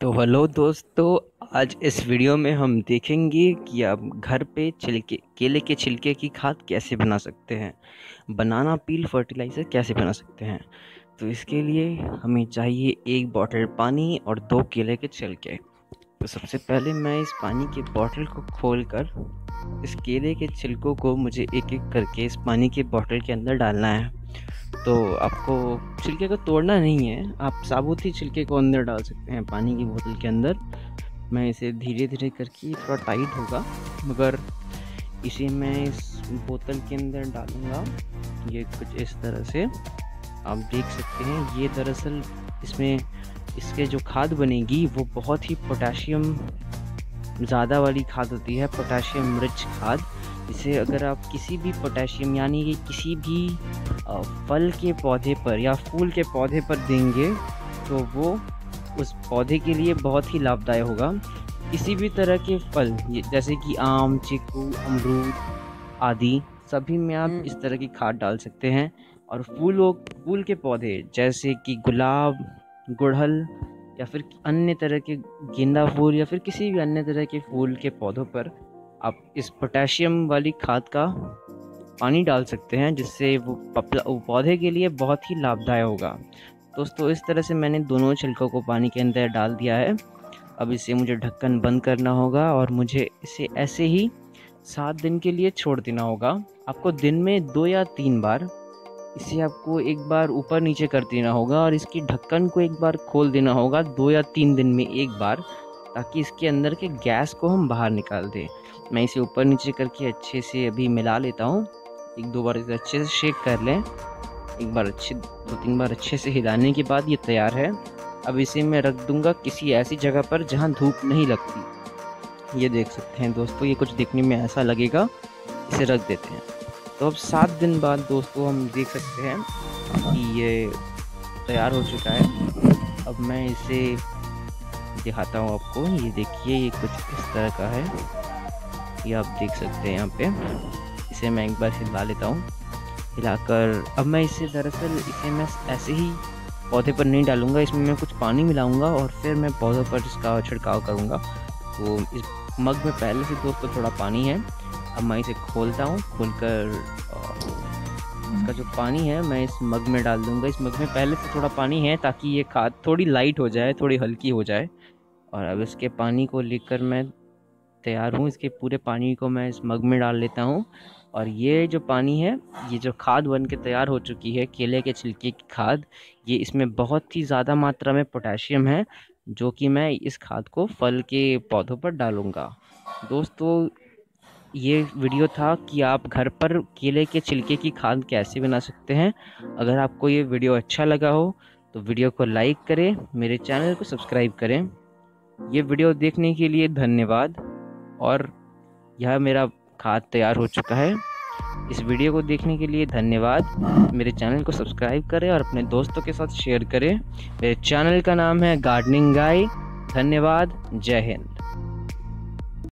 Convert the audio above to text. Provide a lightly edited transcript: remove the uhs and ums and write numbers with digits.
तो हेलो दोस्तों, आज इस वीडियो में हम देखेंगे कि आप घर पे केले के छिलके की खाद कैसे बना सकते हैं, बनाना पील फर्टिलाइज़र कैसे बना सकते हैं। तो इसके लिए हमें चाहिए 1 बॉटल पानी और 2 केले के छिलके। तो सबसे पहले मैं इस पानी के बॉटल को खोलकर इस केले के छिलकों को मुझे एक एक करके इस पानी के बॉटल के अंदर डालना है। तो आपको छिलके को तोड़ना नहीं है, आप साबुत ही छिलके को अंदर डाल सकते हैं पानी की बोतल के अंदर। मैं इसे धीरे धीरे करके, थोड़ा टाइट होगा मगर इसे मैं इस बोतल के अंदर डालूँगा। ये कुछ इस तरह से आप देख सकते हैं। ये दरअसल इसमें इसके जो खाद बनेगी वो बहुत ही पोटेशियम ज़्यादा वाली खाद होती है, पोटेशियम रिच खाद। इसे अगर आप किसी भी पोटेशियम यानी कि किसी भी फल के पौधे पर या फूल के पौधे पर देंगे तो वो उस पौधे के लिए बहुत ही लाभदायक होगा। किसी भी तरह के फल जैसे कि आम, चीकू, अमरूद आदि सभी में आप इस तरह की खाद डाल सकते हैं। और फूल के पौधे जैसे कि गुलाब, गुड़हल या फिर अन्य तरह के गेंदा फूल या फिर किसी भी अन्य तरह के फूल के पौधों पर आप इस पोटेशियम वाली खाद का पानी डाल सकते हैं, जिससे वो पौधे के लिए बहुत ही लाभदायक होगा। दोस्तों, इस तरह से मैंने दोनों छिलकों को पानी के अंदर डाल दिया है। अब इसे मुझे ढक्कन बंद करना होगा और मुझे इसे ऐसे ही 7 दिन के लिए छोड़ देना होगा। आपको दिन में 2 या 3 बार इसे आपको एक बार ऊपर नीचे कर देना होगा और इसकी ढक्कन को एक बार खोल देना होगा 2 या 3 दिन में एक बार, ताकि इसके अंदर के गैस को हम बाहर निकाल दें। मैं इसे ऊपर नीचे करके अच्छे से अभी मिला लेता हूँ। 1-2 बार इसे अच्छे से शेक कर लें। एक बार 2-3 बार अच्छे से हिलाने के बाद ये तैयार है। अब इसे मैं रख दूँगा किसी ऐसी जगह पर जहाँ धूप नहीं लगती। ये देख सकते हैं दोस्तों, ये कुछ दिखने में ऐसा लगेगा। इसे रख देते हैं। तो अब 7 दिन बाद दोस्तों हम देख सकते हैं कि ये तैयार हो चुका है। अब मैं इसे दिखाता हूँ आपको। ये देखिए, ये कुछ इस तरह का है। ये आप देख सकते हैं यहाँ पे। इसे मैं एक बार हिला लेता हूँ। हिलाकर अब मैं इसे मैं ऐसे ही पौधे पर नहीं डालूँगा, इसमें मैं कुछ पानी मिलाऊँगा और फिर मैं पौधों पर इसका छिड़काव करूँगा। तो इस मग में पहले से दोस्तों थोड़ा पानी है। अब मैं इसे खोलता हूँ। खोलकर इसका जो पानी है मैं इस मग में डाल दूँगा। इस मग में पहले से थोड़ा पानी है ताकि ये खाद थोड़ी लाइट हो जाए, थोड़ी हल्की हो जाए। और अब इसके पानी को लेकर मैं तैयार हूँ। इसके पूरे पानी को मैं इस मग में डाल लेता हूँ। और ये जो पानी है, ये जो खाद बन के तैयार हो चुकी है, केले के छिलके की खाद, ये इसमें बहुत ही ज़्यादा मात्रा में पोटेशियम है, जो कि मैं इस खाद को फल के पौधों पर डालूँगा। दोस्तों, ये वीडियो था कि आप घर पर केले के छिलके की खाद कैसे बना सकते हैं। अगर आपको ये वीडियो अच्छा लगा हो तो वीडियो को लाइक करें, मेरे चैनल को सब्सक्राइब करें। ये वीडियो देखने के लिए धन्यवाद। और यह मेरा खाद तैयार हो चुका है। इस वीडियो को देखने के लिए धन्यवाद। मेरे चैनल को सब्सक्राइब करें और अपने दोस्तों के साथ शेयर करें। मेरे चैनल का नाम है गार्डनिंग गाय। धन्यवाद। जय हिंद।